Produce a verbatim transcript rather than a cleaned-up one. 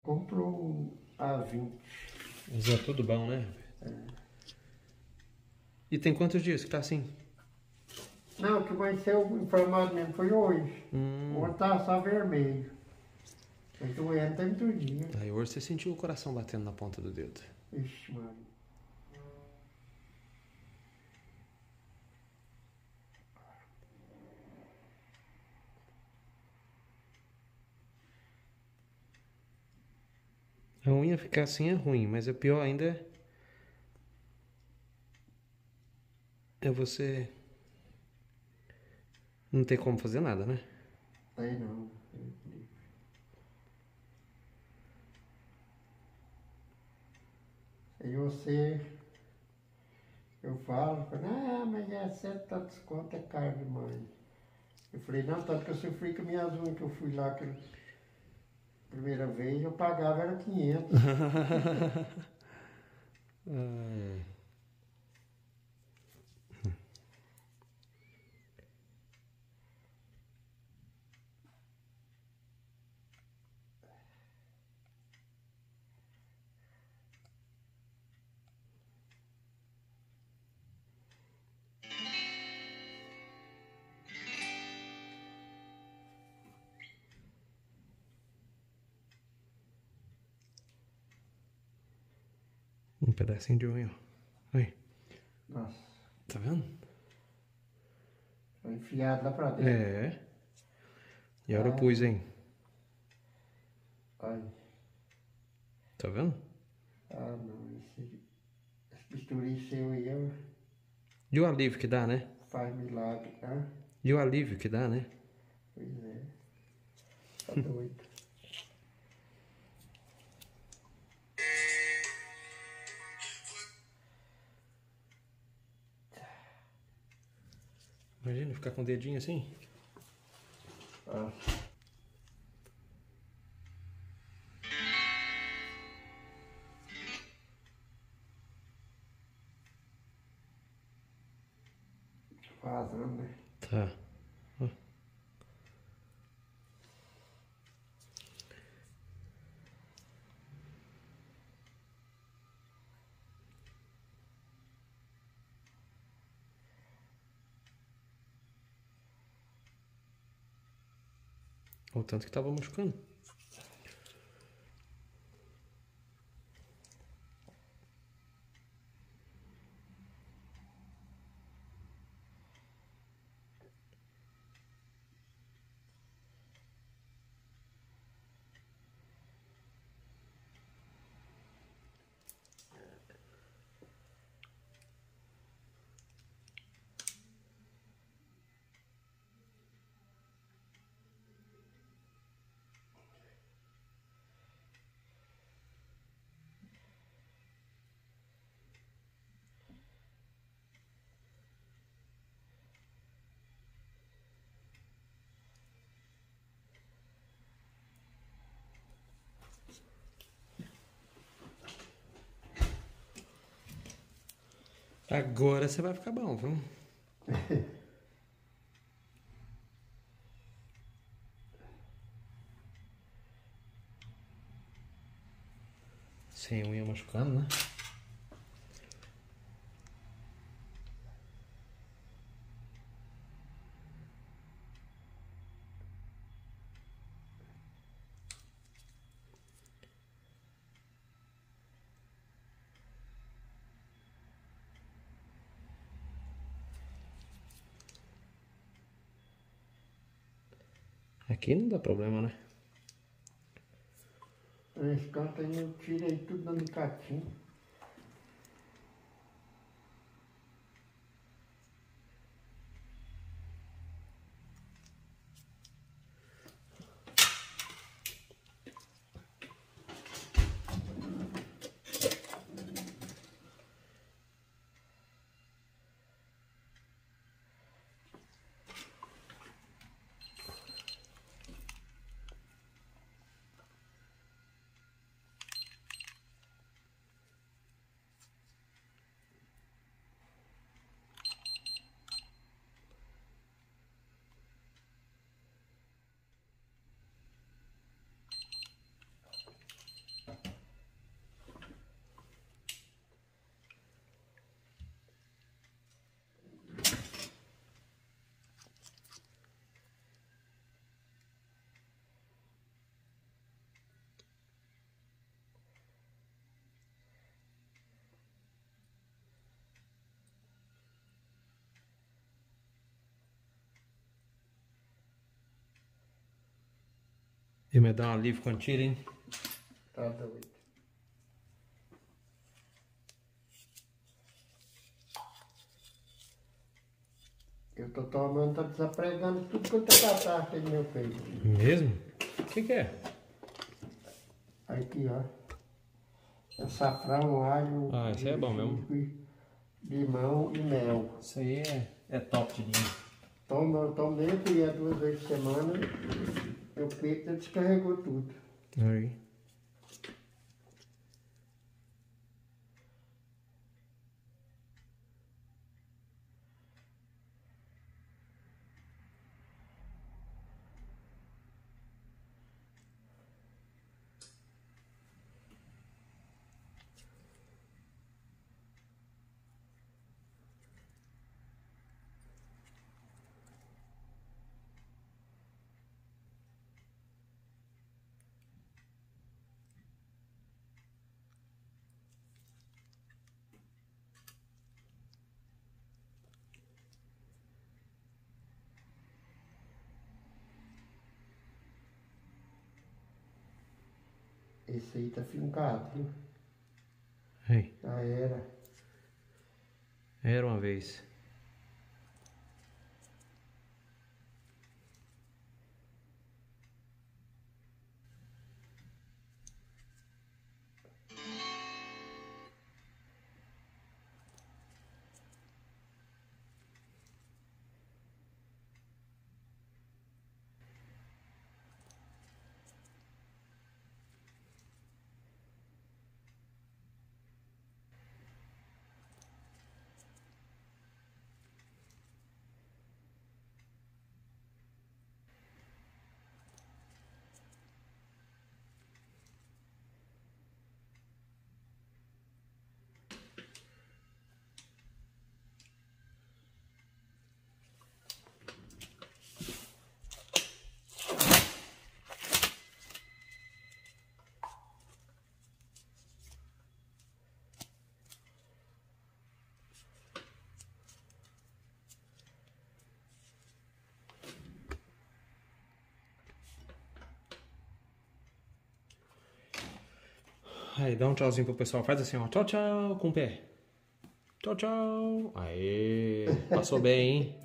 Comprou um A vinte. Mas é tudo bom, né? É. E tem quantos dias que tá assim? Não, o que vai ser inflamado mesmo foi hoje. Hum. Ontem tava só vermelho. Mas doendo tem muito dia. Aí hoje você sentiu o coração batendo na ponta do dedo. Ixi, mano. A unha ficar assim é ruim, mas o pior ainda é... é você não ter como fazer nada, né? Aí não. Aí você... Eu falo, ah, mas é certo, tantos conto é caro demais. Eu falei, não, tanto que eu sofri com minhas unhas, que eu fui lá, que primeira vez eu pagava era quinhentos. Ai. Um pedacinho de unha, ó. Aí. Nossa. Tá vendo? Foi enfiado lá pra dentro. É. E agora eu Ah. pus, hein? Ai. Tá vendo? Ah, não. Esse, esse bisturinho seu aí eu... E o alívio que dá, né? faz milagre, tá? E o alívio que dá, né? Pois é. Tá doido. Imagina ficar com o dedinho assim. Ah. Vazando, né? Tá. Ó. O tanto que tava machucando. Agora você vai ficar bom, viu? Sem unha machucando, né? Aqui não dá problema, né? Esse canto aí eu tirei tudo no alicatinho. E me dá um alívio quando tira, hein? Tá doido. Eu tô tomando, tá desapregando tudo quanto é catarro aqui no meu peito. Mesmo? O que que é? Aqui, ó. É açafrão, alho. Ah, esse é bom mesmo. Limão e mel. Isso aí é, é top de linha. Tomo, eu tomo meia colher duas vezes por semana. Meu peito descarregou tudo. Aí. Esse aí tá fincado, viu? Aí. Já era. Era uma vez. Aí, dá um tchauzinho pro pessoal. Faz assim, ó. Tchau, tchau, com o pé. Tchau, tchau. Aê, passou bem, hein?